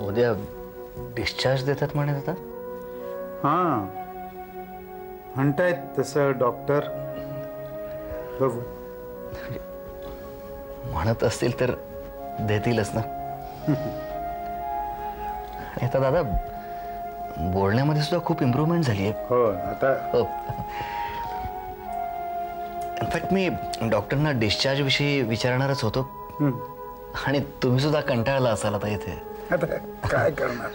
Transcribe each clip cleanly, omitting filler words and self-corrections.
उद्या डिस्चार्ज देतात म्हणे आता. हां म्हणतायत तसं डॉक्टर. बघू म्हणत असतील तर देतीलच ना. आता दादा बोलण्यामध्ये सुद्धा खूप इम्प्रूव्हमेंट झाली आहे. हो आता इनफॅक्ट मी डॉक्टरना डिस्चार्ज विषयी विचारणारच होतो आणि तुम्ही सुद्धा कंटाळला असाल आता इथे. आता काय करणार.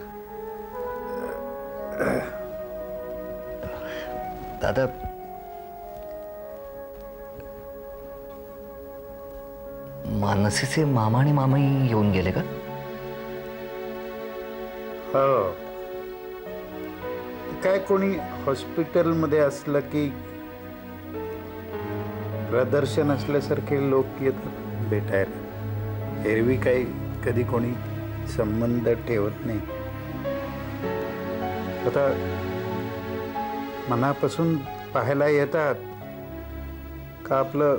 दादा मानसीचे मामा आणि मामाही येऊन गेले का? हो काय कोणी हॉस्पिटलमध्ये असलं की प्रदर्शन असल्यासारखे लोक येतात भेटायला. एरवी काही कधी कोणी संबंध ठेवत नाही. आता मनापासून पाहायला येतात का आपलं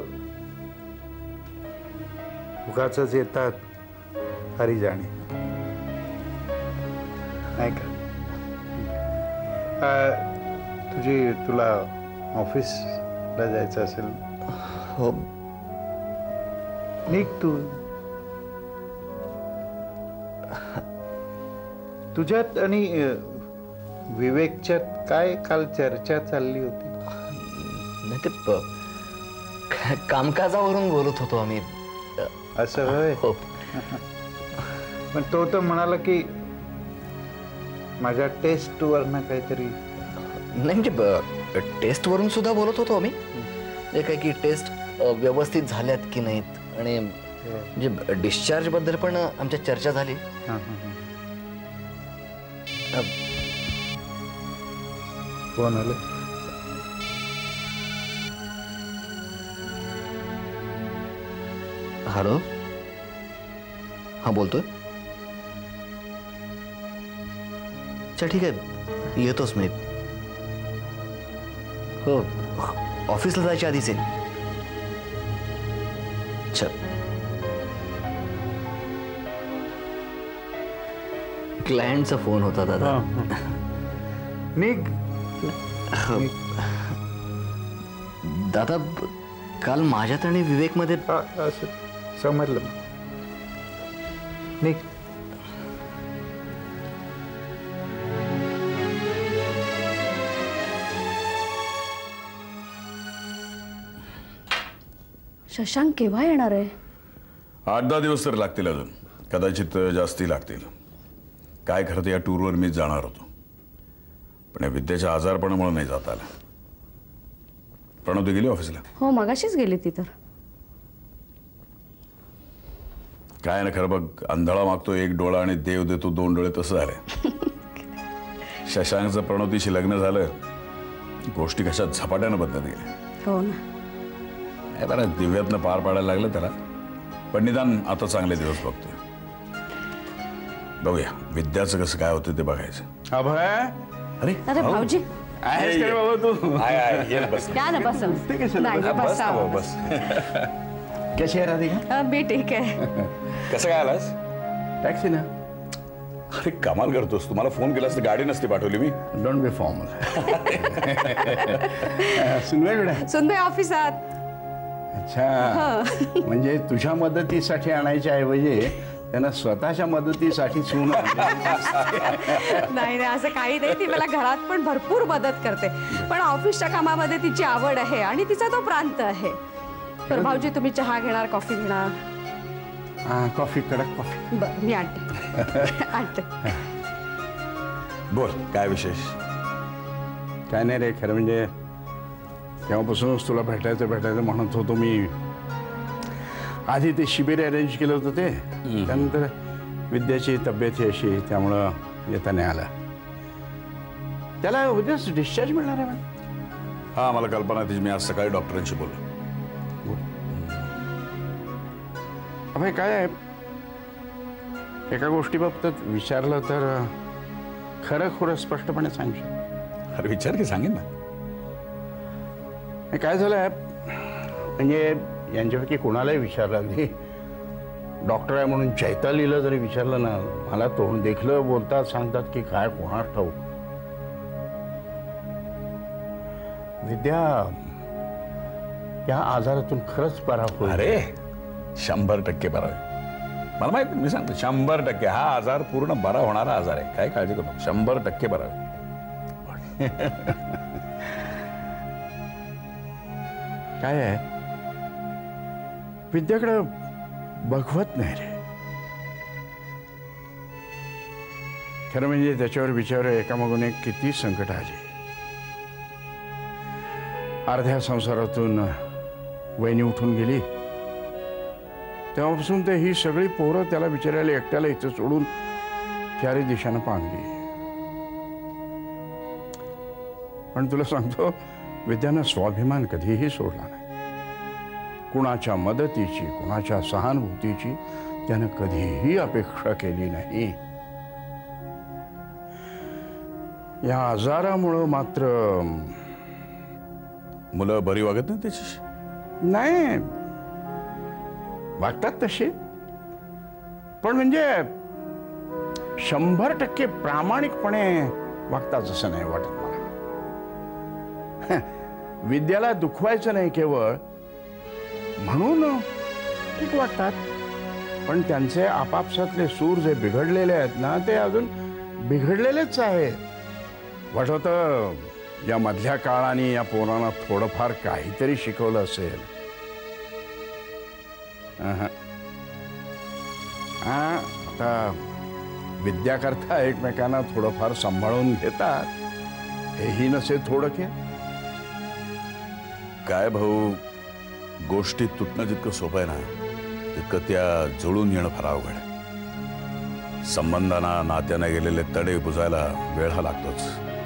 उगाचच येतात हरी जाणे नाही का. तुला ऑफिसला जायचं असेल. हो निघ तू. तुझ्यात आणि विवेकच्यात काय काल चर्चा चालली होती. नाही ते कामकाजावरून बोलत होतो आम्ही. असं होय. हो पण तो तर म्हणाला की माझ्या टेस्टवरनं काहीतरी. नाही म्हणजे टेस्टवरून सुद्धा बोलत होतो आम्ही. जे काय की टेस्ट व्यवस्थित झाल्यात की नाहीत आणि म्हणजे डिस्चार्ज बद्दल पण आमच्या चर्चा झाली. कोण आलं. हॅलो हा बोलतोय. अच्छा ठीक आहे येतोच मी. हो ऑफिसला जायच्या आधीच आहे. अच्छा क्लायंटचा फोन होता दादा. निघ. दादा काल माझ्यात आणि विवेक मध्ये समजलं. निघ. शशांक केव्हा येणार आहे. 8-10 दिवस तर लागतील अजून. कदाचित जास्ती लागतील. काय खरं तर या टूरवर मीच जाणार होतो पण विद्याच्या आजारपणामुळे नाही जाता आलं. प्रणव गेली ऑफिसला. हो मगाशीच गेली ती तर. काय ना खरं बघ अंधळा मागतो एक डोळा आणि देव देतो 2 डोळे तसं झालंय. शशांकचं प्रणवतीशी लग्न झालं गोष्टी कशा झपाट्यानं बदलत गेल्या. हो ना. बरं दिव्यातनं पार पाडायला लागलं त्याला पण निदान आता चांगले दिवस बघतोय. बघूया विद्याचं कसं काय होतं ते बघायचं. अभय. अरे अरे भाऊजी आहेस का रे बाबा तू. आहे बस. या ना बस. बस. कशी आहे राधिका. मी ठीक आहे. कसं काय आलास. टॅक्सी ना. अरे कमाल करतोस. तुम्हाला फोन केलास तर गाडी नसती पाठवली मी. Don't be formal. सुनबाई ऑफिसात. अच्छा म्हणजे तुझ्या मदतीसाठी आणायच्या ऐवजी त्यांना स्वतःच्या मदतीसाठी सून. नाही असं काही नाही. ती मला घरात पण भरपूर मदत करते पण ऑफिसच्या कामामध्ये तिची आवड आहे आणि तिचा तो प्रांत आहे. तर भाऊजी तुम्ही चहा घेणार कॉफी घेणार. कॉफी कडक कॉफी. बरं मी आणते. बोल काय विशेष. काय नाही रे खरं म्हणजे तेव्हापासूनच तुला भेटायचं म्हणत होतो मी. आधी ते शिबिर अरेंज केलं होतं ते त्यानंतर विद्याची तब्येत अशी त्यामुळं येता नाही आला. त्याला उद्याच डिस्चार्ज मिळणार आहे मॅडम. हा मला कल्पना आहे. मी आज सकाळी डॉक्टरांशी बोललो. अभय काय आहे एका गोष्टीबाबतीत विचारलं तर खरं खोरं स्पष्टपणे सांगशील. अरे विचार की सांगेन ना. काय झालं म्हणजे यांच्यापैकी कोणालाही विचारलं अगदी डॉक्टर आहे म्हणून चैतालीला जरी विचारलं ना, मला तोंड देखलं बोलतात, सांगतात की काय कोणास ठाऊक. विद्या या आजारातून खरंच बरा होईल. अरे 100% बरा होईल. मला माहिती, मी सांगतो 100%. हा आजार पूर्ण बरा होणारा आजार आहे, काय काळजी करू. 100% बरा होईल. काय आहे, विद्याकडे बघवत नाही रे. खरं म्हणजे त्याच्यावर बिचावर एकामागून एक किती संकट आली. अर्ध्या संसारातून वहिनी उठून गेली, तेव्हापासून ते ही सगळी पोरं त्याला बिचारायला एकट्याला इथं सोडून चारी दिशानं पांगली. पण तुला सांगतो, विद्यानं स्वाभिमान कधीही सोडला नाही. कुणाच्या मदतीची, कुणाच्या सहानुभूतीची त्यानं कधीही अपेक्षा केली नाही. या आजारामुळं मात्र मुलं बरी वागत नाही त्याच्याशी. नाही, वागतात तशी, पण म्हणजे 100% प्रामाणिकपणे वागतात असं नाही वाटत मला. विद्याला दुखवायचं नाही केवळ म्हणून ठीक वाटतात, पण त्यांचे आपापसातले सूर जे बिघडलेले आहेत ना, ते अजून बिघडलेलेच आहेत. वाटतं या मधल्या काळाने या पोरांना थोडंफार काहीतरी शिकवलं असेल. आता विद्याकरता एकमेकांना थोडंफार सांभाळून घेतात, हेही नसे थोडं के. काय भाऊ, गोष्टी तुटणं जितकं सोपं आहे ना, तितकं त्या जुळून येणं फार अवघड आहे. संबंधांना, नात्याने गेलेले तडे बुजायला वेळ हा लागतोच.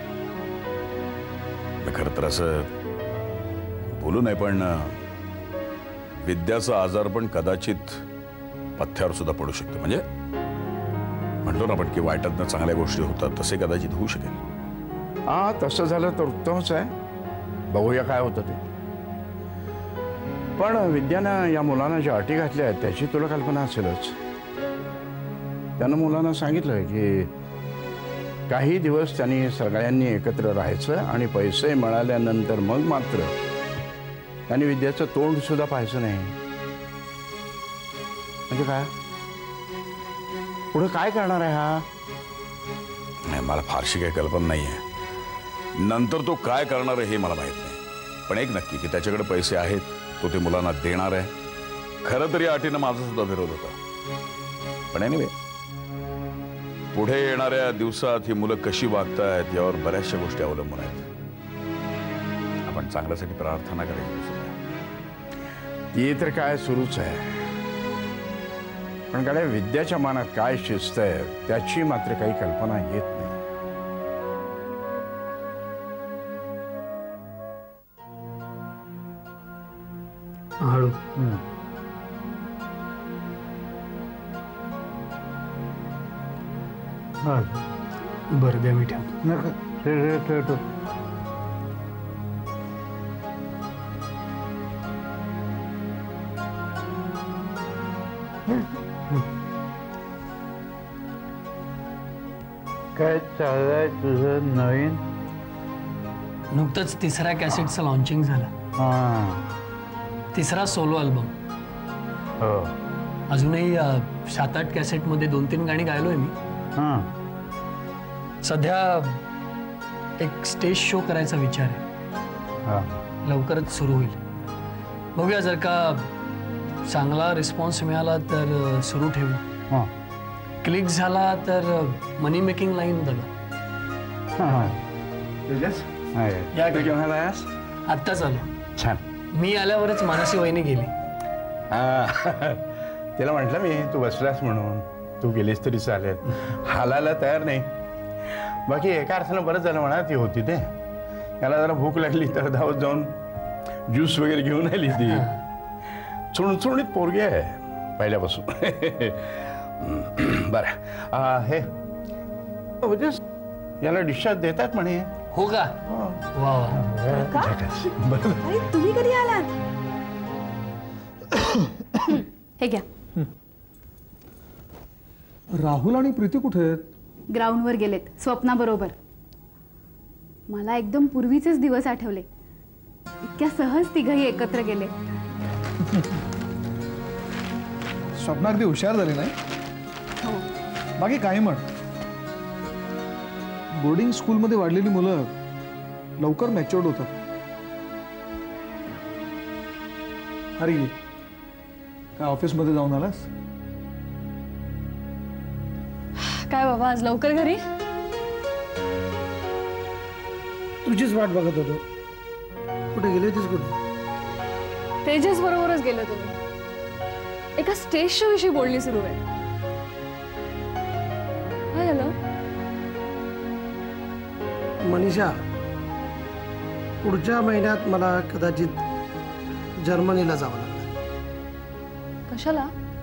खरं तर असं बोलू नाही, पण विद्याचा आजार पण कदाचित पथ्यावर सुद्धा पडू शकतो. म्हणजे म्हणतो ना आपण की वाईटातनं चांगल्या गोष्टी होतात, तसे कदाचित होऊ शकेल. हा, तसं झालं तर उत्तमच आहे. बघूया काय होतं ते. पण विद्यानं या मुलांना ज्या अटी घातल्या आहेत त्याची तुला कल्पना असेलच. त्यानं मुलांना सांगितलं की काही दिवस त्यांनी सगळ्यांनी एकत्र राहायचं आणि पैसे मिळाल्यानंतर मग मात्र त्यांनी विद्याचं तोंड सुद्धा पाहायचं नाही. म्हणजे काय, पुढे काय करणार आहे हा? नाही, मला फारशी काही कल्पना नाही आहे. नंतर तो काय करणार आहे हे मला माहित नाही, पण एक नक्की की त्याच्याकडे पैसे आहेत, तो ते मुलांना देणार आहे. खरं तर या अटीनं माझा सुद्धा विरोध होता, पण एनिवे पुढे येणाऱ्या दिवसात ही मुलं कशी वागतायत यावर बऱ्याचशा गोष्टी अवलंबून आहेत. आपण चांगल्यासाठी प्रार्थना करायची. ती तर काय सुरूच आहे, पण गाड्या विद्याच्या मनात काय शिस्त आहे त्याची मात्र काही कल्पना येत नाही. हळू बरं द्या, मी ठेवतो. काय चाललंय तुझं नवीन? नुकतंच 3ऱ्या कॅसेटचं लॉन्चिंग झालं. हां, 3रा सोलो अल्बम. हो. अजूनही 7-8 कॅसेटमध्ये 2-3 गाणी गायलोय मी. हां, सध्या एक स्टेज शो करायचा विचार आहे. हां, लवकरच सुरू होईल. बघूया, जर का चांगला रिस्पॉन्स मिळाला तर सुरू ठेवू. हां, क्लिक झाला तर मनी मेकिंग लाईन बघा. हां. या आत्ताच आलो. छान. मी आल्यावरच मानसी वहिनी गेली. तिला म्हटलं मी तू बसलास म्हणून, तू गेलीस तरी चालेल, हालायला तयार नाही. बाकी एका अर्थानं बरंच झालं म्हणा ती होती ते. याला जरा भूक लागली तर धावत जाऊन ज्यूस वगैरे घेऊन आली ती. चुणचुणीत पोरगी आहे पहिल्यापासून. बरं, हे म्हणजे याला डिस्चार्ज देतात म्हणे. हो का? वा वा. अरे तुम्ही कधी आलात? हे घ्या. राहुल आणि प्रीती कुठे आहेत? ग्राउंडवर गेलेत स्वप्नाबरोबर. मला एकदम पूर्वीचेच दिवस आठवले. इतक्या सहज तिघही एकत्र गेले. स्वप्ना अगदी हुशार झाली नाही? हो. बाकी काही म्हण, बोर्डिंग स्कूलमध्ये वाढलेली मुलं लवकर मॅच्युअर्ड होतात. अरे काय ऑफिसमध्ये जाऊन आलास? काय बाबा आज लवकर घरी? तुझीच वाट बघत होतो. कुठे गेली होतीस? कुठे? तेजस बरोबरच गेलो तुम्ही. एका स्टेजच्या विषयी बोलणी सुरू आहे. काय झालं? मनीषा, पुढच्या महिन्यात मला कदाचित जर्मनीला जावं लागणार. कशाला?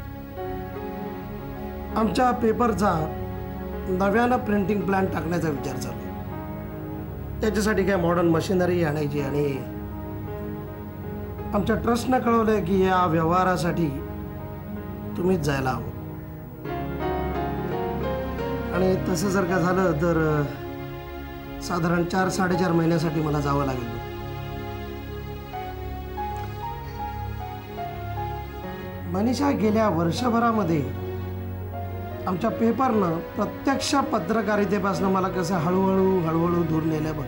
आमच्या पेपरचा नव्यानं प्रिंटिंग प्लॅन टाकण्याचा विचार चालू आहे. त्याच्यासाठी काय मॉडर्न मशिनरी आणायची आणि आमच्या ट्रस्टनं कळवलंय की या व्यवहारासाठी तुम्हीच जायला हवं. आणि तसं जर का झालं तर साधारण 4-4.5 महिन्यासाठी मला जावं लागेल. मनीषा, गेल्या वर्षभरामध्ये आमच्या पेपरनं प्रत्यक्ष पत्रकारितेपासून मला कसं हळूहळू दूर नेलं बघ.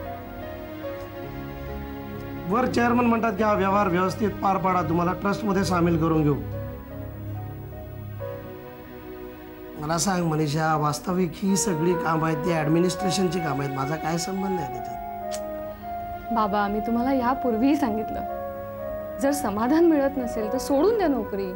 वर चेअरमन म्हणतात की हा व्यवहार व्यवस्थित पार पाडा, तुम्हाला ट्रस्टमध्ये सामील करून घेऊ. मला सांग मनीषा, वास्तविक ही सगळी काम आहेत ती ऍडमिनिस्ट्रेशनची काम आहेत. माझा काय संबंध आहे त्याच्यात? बाबा मी तुम्हाला यापूर्वीही सांगितलं, जर समाधान मिळत नसेल तर सोडून द्या नोकरी.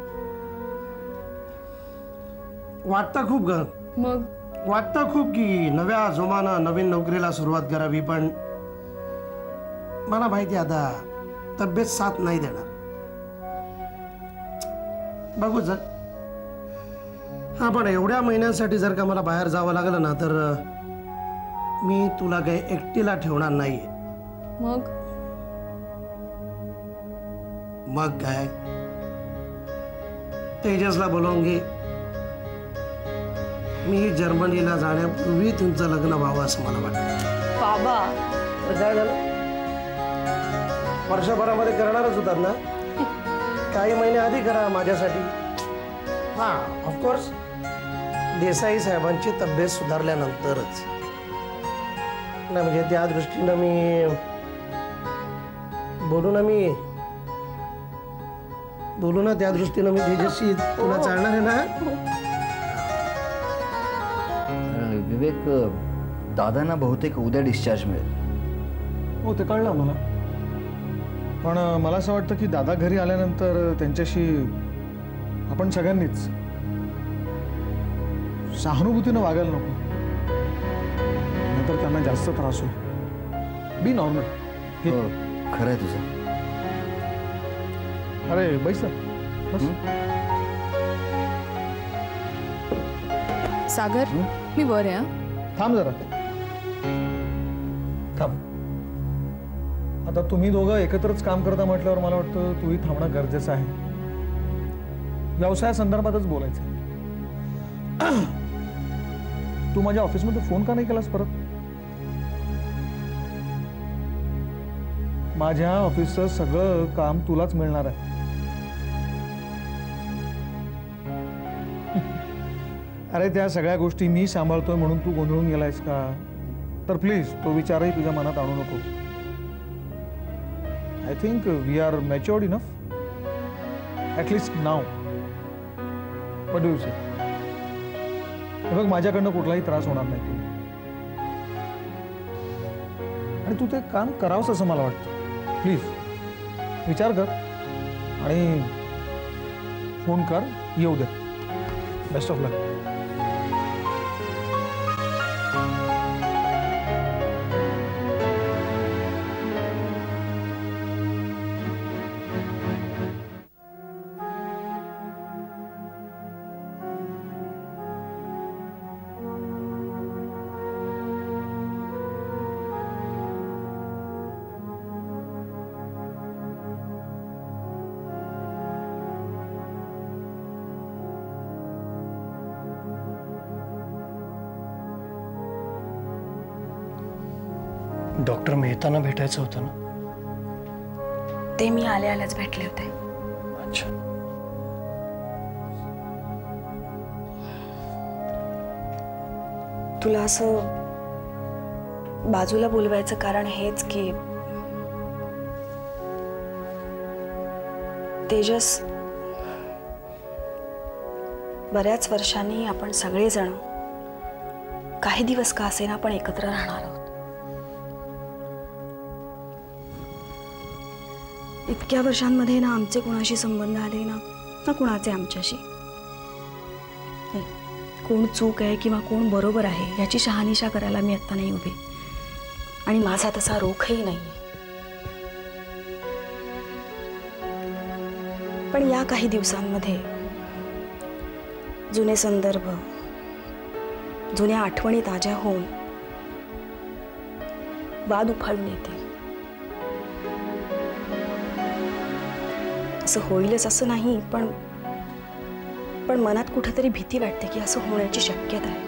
वाटतं खूप ग, मग वाटतं खूप की नव्या जोमानं नवीन नोकरीला सुरुवात करावी, पण मला माहिती आता तब्येत साथ नाही देणार. बघू जर हा, पण एवढ्या महिन्यांसाठी जर का मला बाहेर जावं लागलं ना तर मी तुला काही एकटीला ठेवणार नाहीये. मग काय, तेजसला बोलवून घे. मी जर्मनीला जाण्यापूर्वी तुमचं लग्न व्हावं असं मला वाटतं. बाबा तर काय झालं, वर्षभरामध्ये करणारच होतात ना, काही महिने आधी करा माझ्यासाठी. हां, ऑफकोर्स देसाई साहेबांची तब्येत सुधारल्यानंतरच. नाही म्हणजे त्या दृष्टीनं मी बोलू ना त्या दृष्टीनं मी तेजस्वी तुला चालणार आहे ना. विवेक, दादांना बहुतेक उद्या डिस्चार्ज मिळेल. हो, ते कळलं मला. पण मला असं वाटतं की दादा घरी आल्यानंतर त्यांच्याशी आपण सगळ्यांनीच सहानुभूतीनं वागायला नको, नंतर त्यांना जास्त त्रास होईल. Be normal. खरं आहे तुझं. अरे बैस ना, बस. सागर, मी वर आहे. थांब जरा, थांब. आता तुम्ही दोघं एकत्रच काम करता म्हटल्यावर मला वाटतं तूही थांबणं गरजेचं आहे. व्यवसायासंदर्भातच बोलायचं. तू माझ्या ऑफिसमध्ये फोन का नाही केलास परत? माझ्या ऑफिसचं सगळं काम तुलाच मिळणार आहे. अरे त्या सगळ्या गोष्टी मी सांभाळतोय म्हणून तू गोंधळून गेलायस का? तर प्लीज तो विचारही तुझ्या मनात आणू नको. I think we are matured enough, at least now. What do you say? बघ, माझ्याकडनं कुठलाही त्रास होणार नाही तुला, आणि तू ते काम करावंस असं मला वाटतं. प्लीज विचार कर आणि फोन कर, येऊ दे. Best of luck. डॉक्टर मेहताना भेटायचं होतं ना? ते मी आल्याच भेटले होते. अच्छा. तुला असं बाजूला बोलवायचं कारण हेच की तेजस, बऱ्याच वर्षांनी आपण सगळेजण काही दिवस का असेना पण एकत्र राहणार आहोत. इतक्या वर्षांमध्ये ना आमचे कोणाशी संबंध आले ना कोणाचे आमच्याशी. कोण चूक आहे किंवा कोण बरोबर आहे याची शहानिशा करायला मी आत्ता नाही उभी, आणि माझा तसा रोखही नाही. पण या काही दिवसांमध्ये जुने संदर्भ, जुन्या आठवणी ताज्या होऊन वाद उफाळून येतील. असं होईलच असं नाही, पण मनात कुठेतरी भीती वाटते की असं होण्याची शक्यता आहे.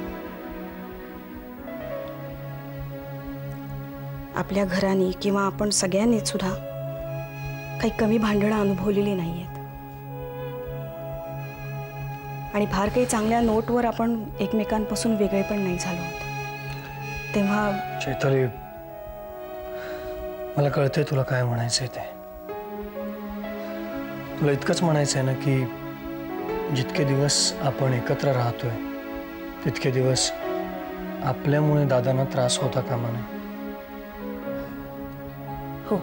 आपल्या घराने किंवा आपण सगळ्यांनीच सुद्धा काही कमी भांडणं अनुभवलेली नाहीयेत, आणि फार काही चांगल्या नोटवर आपण एकमेकांपासून वेगळे पण नाही झालो होतो. तेव्हा चैताली, मला कळतंय तुला काय म्हणायचंय ते. तुला इतकंच म्हणायचंय ना की जितके दिवस आपण एकत्र राहतोय तितके दिवस आपल्यामुळे दादांना त्रास होता कामा नये. हो,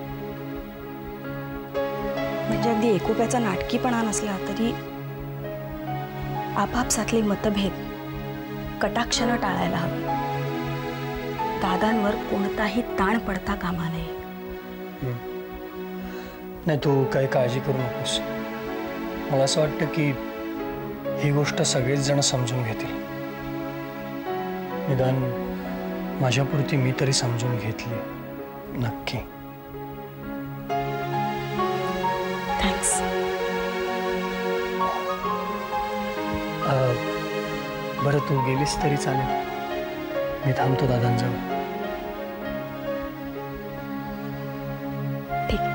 म्हणजे अगदी एकोप्याचा नाटकीपणा नसला तरी आपापसातले मतभेद कटाक्षानं टाळायला हवे. दादांवर कोणताही ताण पडता कामा नये. नाही, तू काही काळजी करू नकोस. मला असं वाटतं की ही गोष्ट सगळेच जण समजून घेतील. निदान माझ्यापुरती मी तरी समजून घेतली. नक्की. थँक्स. बरं, तू गेलीस तरी चालेल. मी थांबतो दादांजवळ. ठीक आहे.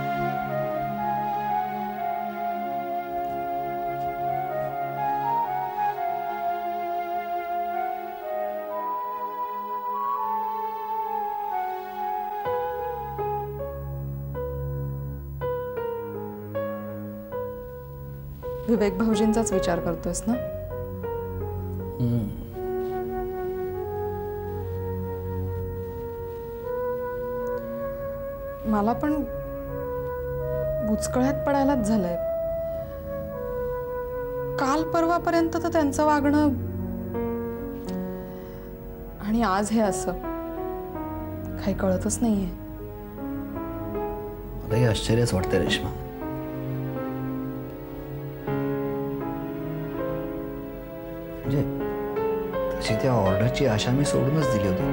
विवेक भाऊजींचाच विचार करतोयस ना? मला पण बुचकळ्यात पडायलाच झालंय. काल परवापर्यंत तर त्यांचं वागणं, आणि आज हे असं काही कळतच नाहीये. मलाही आश्चर्यच वाटतंय रेश्मा. म्हणजे तशी त्या ऑर्डरची आशा मी सोडूनच दिली होती.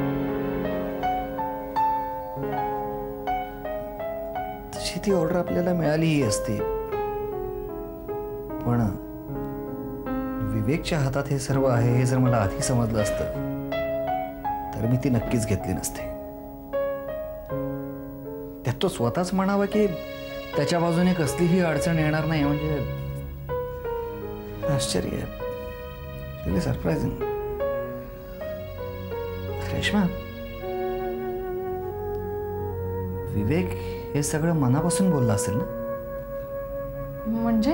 तशी ती ऑर्डर आपल्याला मिळालीही असती, पण विवेकच्या हातात हे सर्व आहे हे जर मला आधी समजलं असतं तर मी ती नक्कीच घेतली नसते. त्यात तो स्वतःच म्हणावा की त्याच्या बाजूने कसलीही अडचण येणार नाही, म्हणजे आश्चर्य आहे. Really surprising. रेश्मा, विवेक हे सगळं मनापासून बोलला असेल ना? म्हणजे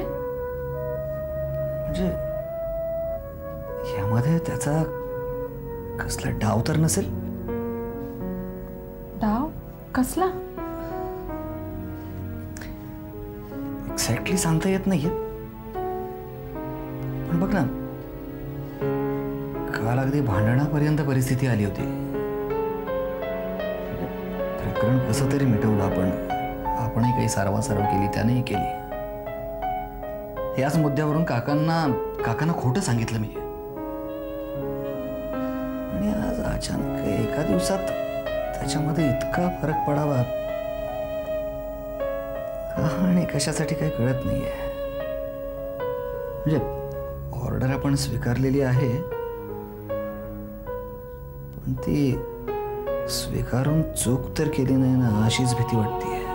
यामध्ये त्याचा कसला डाव तर नसेल? डाव कसला? एक्झॅक्टली सांगता येत नाहीये, पण बघ ना, काल अगदी भांडणापर्यंत परिस्थिती आली होती. प्रकरण कसं तरी मिटवलं आपणही काही सारवासारव केली, त्यानेही केली. याच मुद्द्यावरून काकांना खोटं सांगितलं मी, आणि आज अचानक एका दिवसात त्याच्यामध्ये इतका फरक पडावा आणि कशासाठी काही कळत नाहीये. म्हणजे ऑर्डर आपण स्वीकारलेली आहे, पण ती स्वीकारून चूक तर केली नाही ना अशीच भीती वाटते.